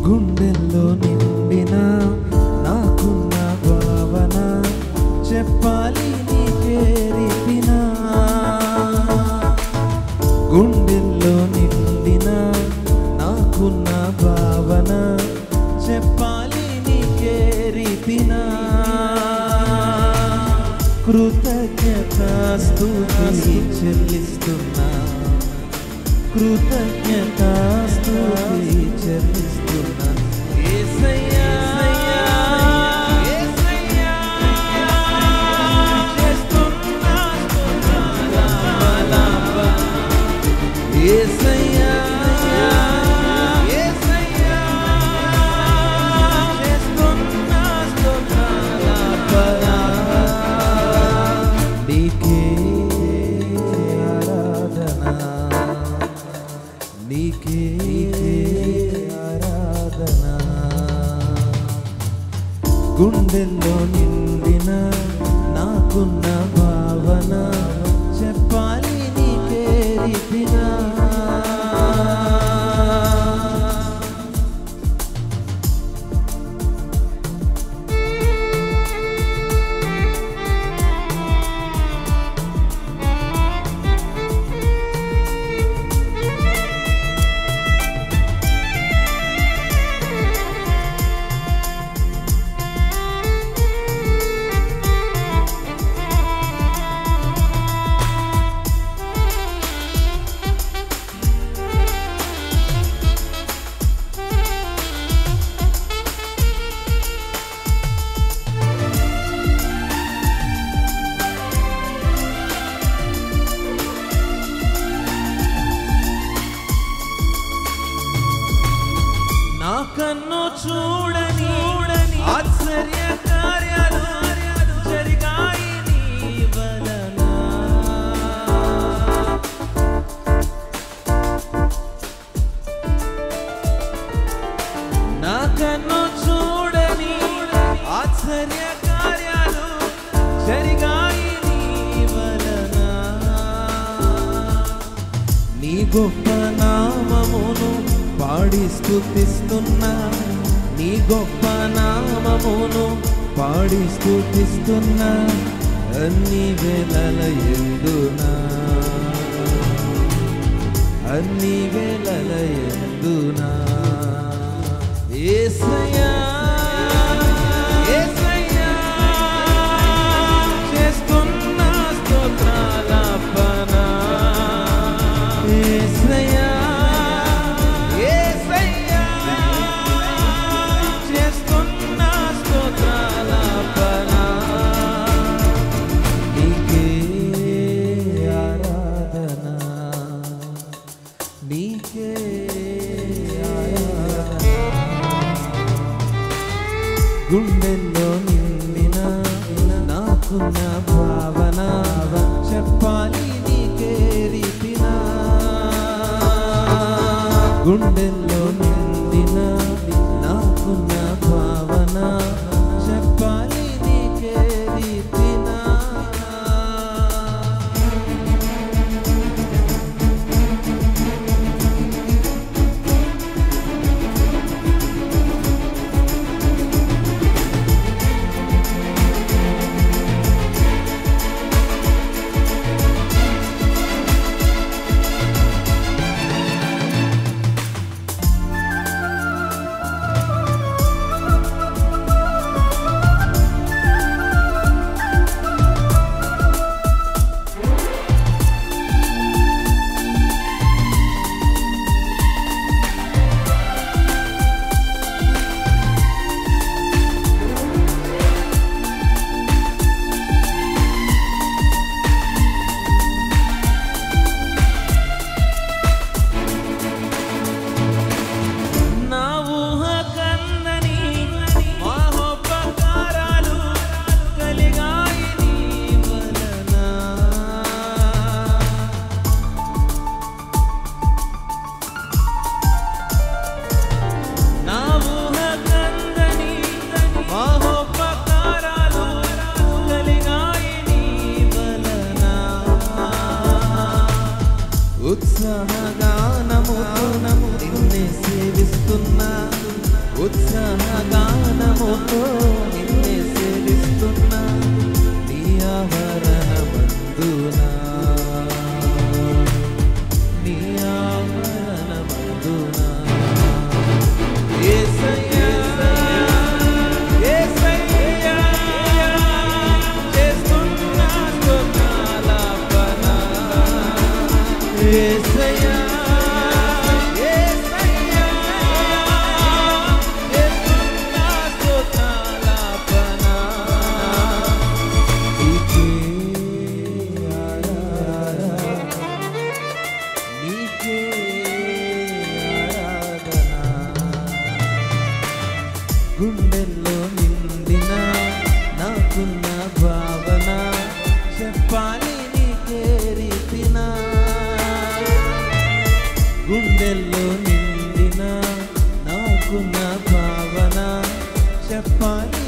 గుండెల్లో నిండిన నాకున్న భావన చెప్పాలి నీకే రీతినా. గుండెల్లో నిండిన నాకున్న భావన చెప్పాలి నీకే రీతినా. కృతజ్ఞతాస్తుతి చెల్లిస్తున్నా, కృతజ్ఞతాస్తుతి చెల్లిస్తున్నా. యేసయ్యా యేసయ్యా చేస్తున్నా స్తోత్రాలాపన. యేసయ్యా యేసయ్యా చేస్తున్నా స్తోత్రాలాపన. నీకే ఆరాధన, నీకే ఆరాధన. గుండెల్లో నిండిన నాకున్న భావన చెప్పాలి నీకే రీతినా. నా కన్ను చూడని ఆశ్చర్య కార్యాలు జరిగాయి నీ వలన. నా కన్ను చూడని ఆశ్చర్య కార్యాలు జరిగాయి నీ వలన. నీ గొప్ప నామమును పాడి స్తుతిస్తున్నా, నీ గొప్ప నామమును పాడి స్తుతిస్తున్నా. అన్ని వేళల యందునా, అన్ని వేళల యందునా. యేసయ్యా యేసయ్యా చేస్తున్నా స్తోత్రాలాపన. యేసయ్యా యేసయ్యా చేస్తున్నా స్తోత్రాలాపన. నీకే ఆరాధన, నీకే ఆరాధన. గుండెల్లో నిండిన నాకున్న భావన చెప్పాలి నీకే రీతినా. గుండెల్లో నిండిన నాకున్న భావన చెప్పాలి నీకే రీతినా. నాకున్న భావన చెప్పాలి